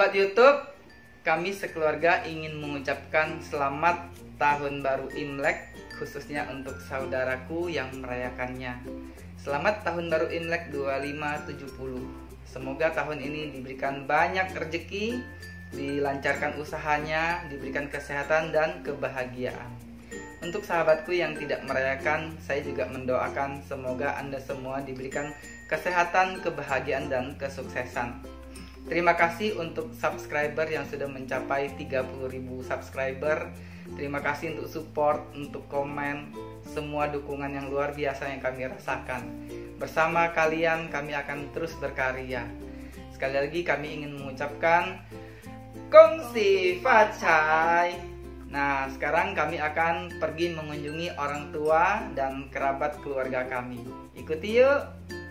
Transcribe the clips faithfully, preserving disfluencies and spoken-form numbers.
Sobat YouTube, kami sekeluarga ingin mengucapkan selamat tahun baru Imlek, khususnya untuk saudaraku yang merayakannya. Selamat tahun baru Imlek dua lima tujuh puluh. Semoga tahun ini diberikan banyak rezeki, dilancarkan usahanya, diberikan kesehatan dan kebahagiaan. Untuk sahabatku yang tidak merayakan, saya juga mendoakan semoga Anda semua diberikan kesehatan, kebahagiaan, dan kesuksesan. Terima kasih untuk subscriber yang sudah mencapai tiga puluh ribu subscriber. Terima kasih untuk support, untuk komen, semua dukungan yang luar biasa yang kami rasakan. Bersama kalian kami akan terus berkarya. Sekali lagi kami ingin mengucapkan Kongsi Facai. Nah, sekarang kami akan pergi mengunjungi orang tua dan kerabat keluarga kami. Ikuti yuk.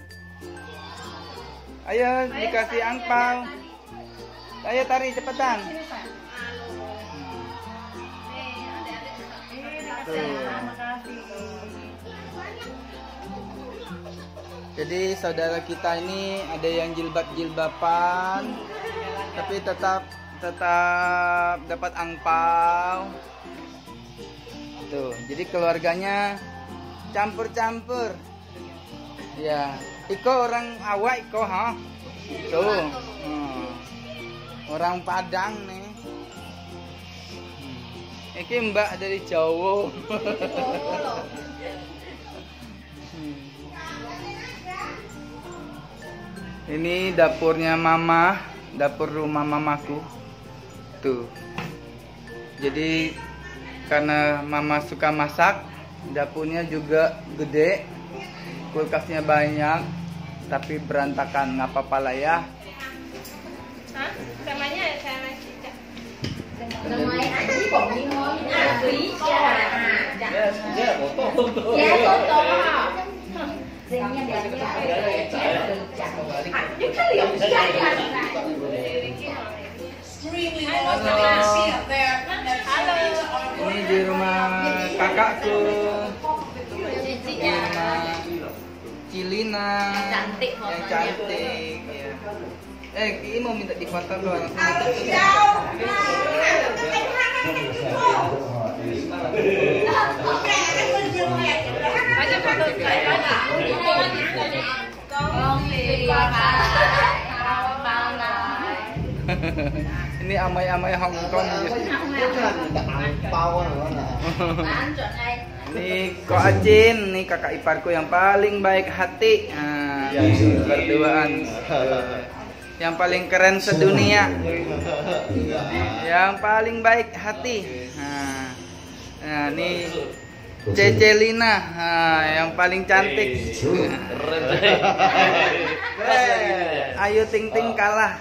Ayo, dikasih angpau. Ayo tarik cepetan. Tuh. Jadi saudara kita ini ada yang jilbab-jilbaban, tapi tetap tetap dapat angpau. Tuh, jadi keluarganya campur-campur. Ya, Iko orang awak Iko ha. Tuh. Hmm. Orang Padang nih. Hmm. Iki Mbak dari Jawa. hmm. Ini dapurnya Mama, dapur rumah mamaku. Tuh. Jadi karena Mama suka masak, dapurnya juga gede. Kulkasnya banyak, tapi berantakan, nggak apa-apa lah ya. Hah? Samanya sama cicak. Namanya Aji kok bingung. Aji ya. Ya, foto. Ya, foto. Ringnya banyak. Ini kan lihat saja. Halo. Ini di rumah kakakku. Di rumah Cilina. Cantik yang cantik. Ya. Eh, ini mau minta difoto doang. Aja foto saya aja. Ini amai-amai Hong Kong. Nih Ko Acin, nih kakak iparku yang paling baik hati. Nah, berduaan. Yang paling keren sedunia. Yang paling baik hati. Nah, nah nih Cece Lina, nah, yang paling cantik. Ayu Ting Ting kalah.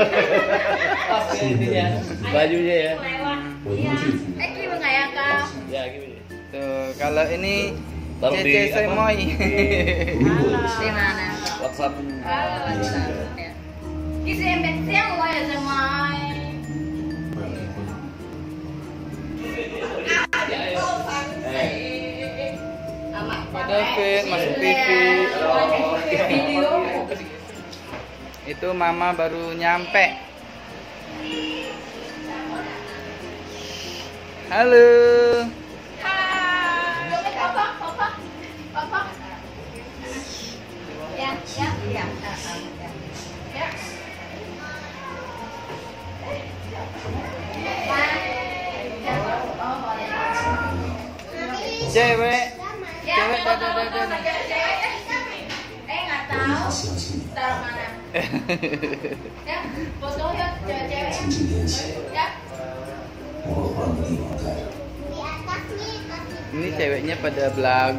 Bajunya ya. Eh, gimana ya, Kak? Ya, gini. Tuh, kalau ini Taruh di Cece apa? Semoy. Di mana? WhatsApp. Kisi embet siang lo ya semua. Pak David masuk T V. Itu Mama baru nyampe. Halo. Ya, ya, ya. Ya. Cewek. Cewek dadah dadah. Eh, nggak tahu. Taruh mana? Ya, foto ya cewek-cewek. Ya. Ini ceweknya pada belagu.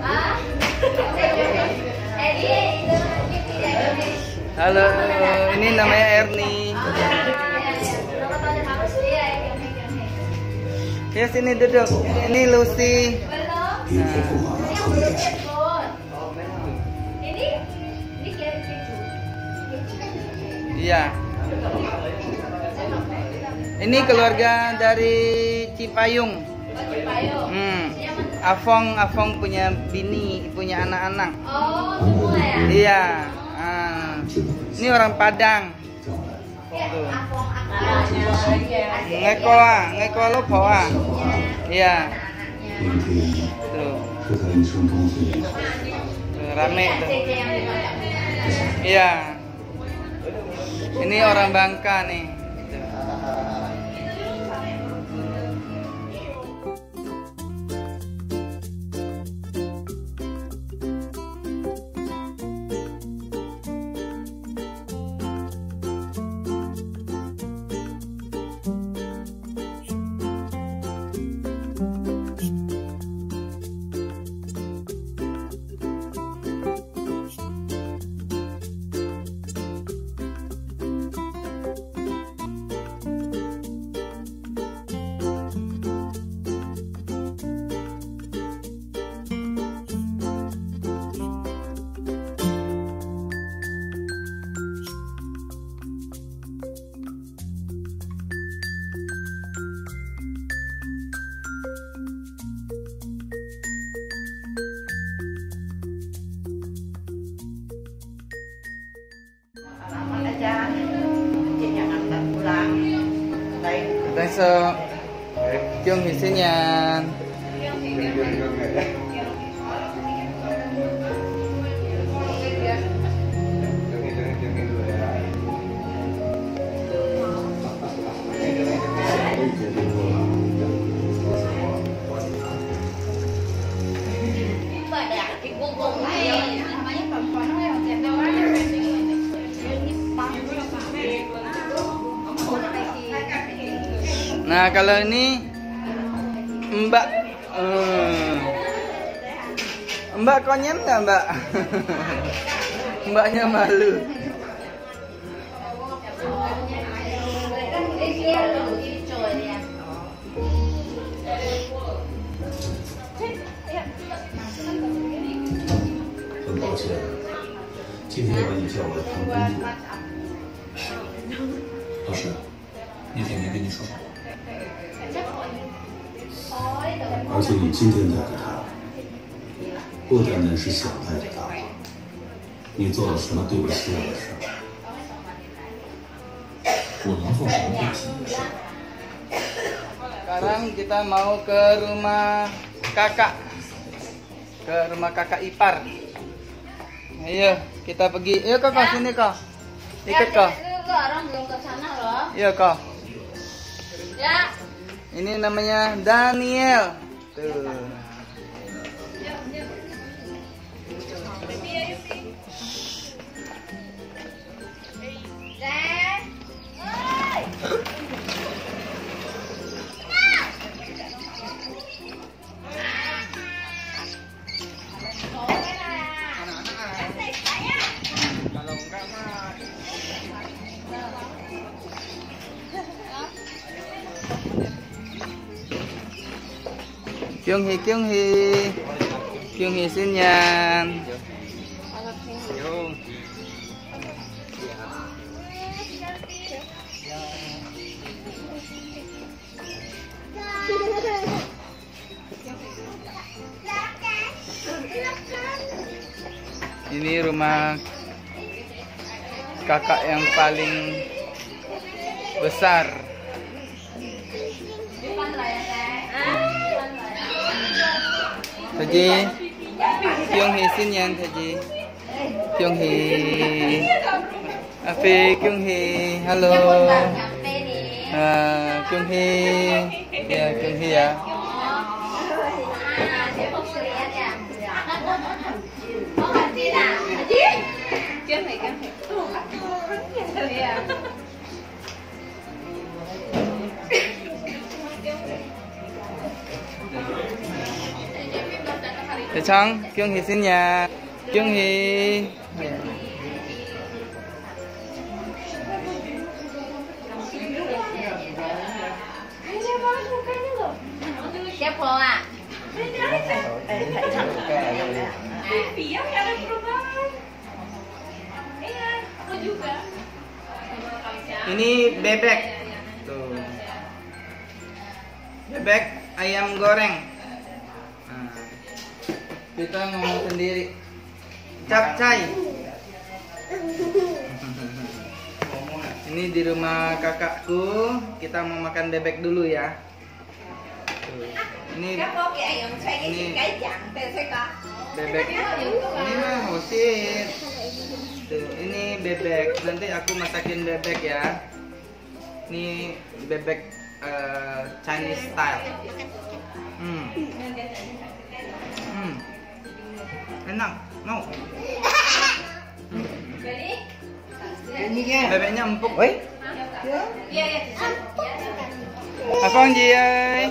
Eh, dia itu ini. Halo, ini namanya Erni. Ya sini duduk. Ini Lucy. Iya. Ini keluarga dari Cipayung. Hmm. Afong, Afong punya bini, punya anak-anak. Oh, semua ya? Iya. Ah. Ini orang Padang. Ya, Afong, Ngeko ah, ngeko lo bawa. Iya. Tuh. Tuh, rame tuh. Iya. Ini orang Bangka nih. Besok Kyung Hisinyan. Nah kalau ini Mbak hmm. Mbak konyen nggak Mbak? Mbaknya malu. Ini 而且你今天带着他，不单单是想带着他，你做了什么对不起我的事？我能做什么对不起你的事？ Sekarang kita mau ke rumah kakak, ke rumah kakak ipar. Ayo kita pergi. Ayo kak, ya. Sini kak, ikut kak. Orang belum ke sana loh. Iya kak. Ya. Ini namanya Daniel. Tuh. Kyung Hee, Kyung Hee, Kyung Hee Sinyan. Ini rumah kakak yang paling besar. Tadi Kyung Hee Sinyan tadi. Kyung Hee. Afi Kyung Hee. Halo. Uh, Kyung Hee. Ya, Kyung Hee ya. Chang, Kyung Hee Sinyan. Kyung Hee. Siapa ah? Ini bebek. Tuh. Bebek ayam goreng. Nah, kita ngomong sendiri. Capcay. Ini di rumah kakakku, kita mau makan bebek dulu ya. Tuh. Ini ini bebek. Ini mah hosit. Tuh, ini bebek. Nanti aku masakin bebek ya. Ini bebek uh, Chinese style. Hmm. Hmm. Enak. Mau. Hmm. Bebeknya empuk. Woi. Iya, iya. Afong Ji ơi.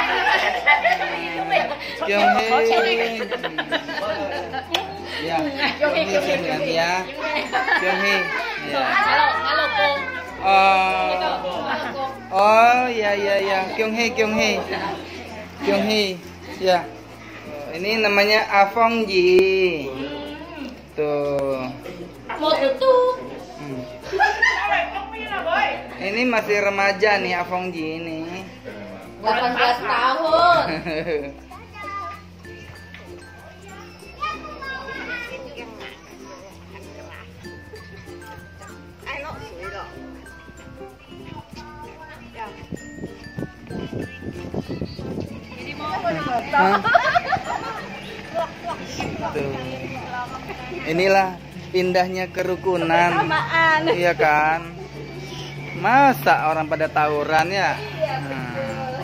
Kiều Hy. Ya, Kiều Hy ganti ya. Kiều Hy. Ya. Halo, halo cô. Oh. Oh, ya ya ya. Kiều Hy, Kiều Hy. Kiều Hy. Ya. Ini namanya Afong Ji. Tuh. Một itu. Hmm. Ini masih remaja nih Afong Ji ini. delapan belas tahun. Hah? Tuh. Inilah indahnya kerukunan. Iya kan? Masa orang pada tawuran ya? Nah.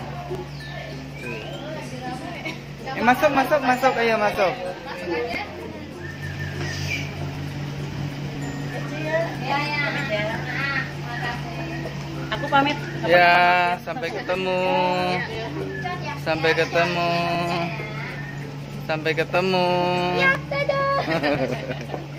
Eh, masuk, masuk, masuk, ayo masuk. Aku pamit. Ya, sampai ketemu. Sampai ketemu. Sampai ketemu. Ya, dadah.